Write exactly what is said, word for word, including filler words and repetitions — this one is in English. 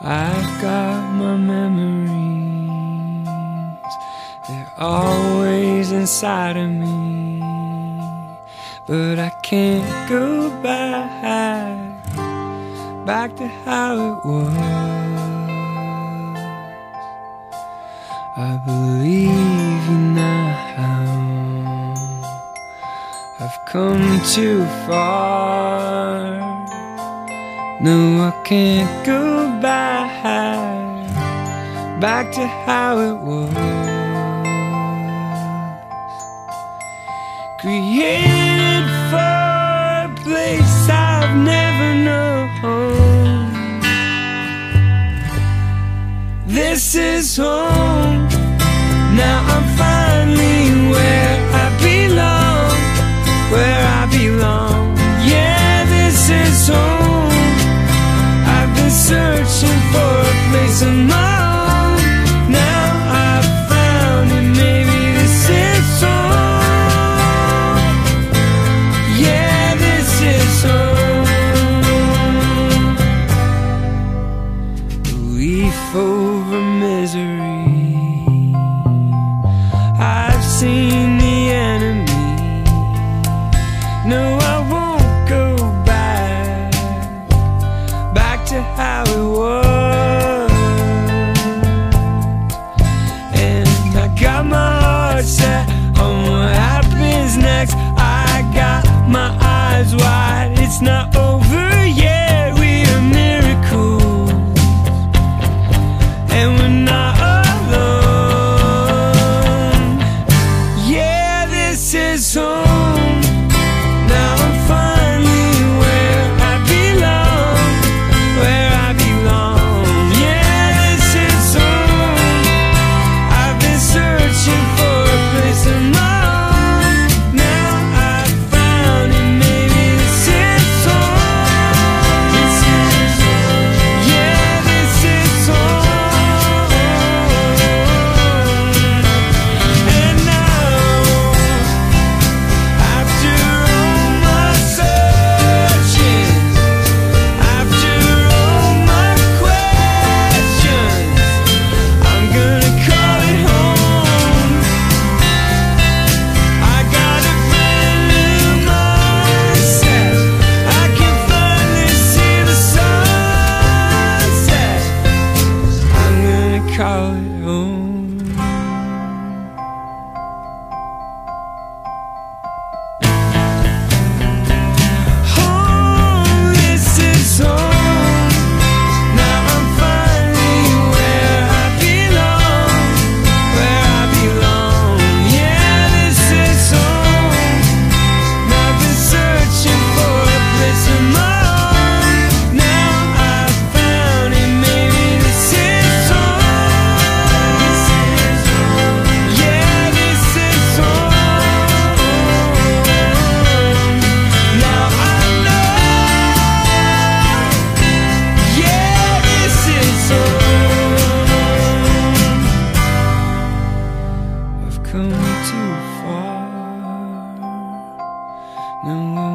I've got my memories, they're always inside of me, but I can't go back, back to how it was. I believe you now, I've come too far. No, I can't go back, back to how it was. Created for a place I've never known. This is home. Now I'm finally where I belong, where I belong. Yeah, this is home. I've been searching for a place of my own. Now I've found it, maybe this is home. Yeah, this is home. Relief over misery, I've seen the enemy. No, I won't go back, back to how it was. And I got my heart set on what happens next. I got my eyes wide, it's not over yet. We are miracles, and we're not alone. Yeah, this is home. Now I'm finally where I belong, where I belong. Yeah, this is home. I've been searching for a place of my own. Now I've found it, maybe this is home. This is home. Yeah, this is home. And now, after all my searching, after all my questions, I'm gonna call it home. I got a brand new mindset. I can finally see the sunset. I'm gonna call it home. Home, this is home. Now I'm finally where I belong, where I belong. Yeah, this is home. I've been searching for a place of my own. Now I've found it, maybe this is home. This is home. Yeah, this is home. Now I know. Yeah, this is home. I've come too far. No,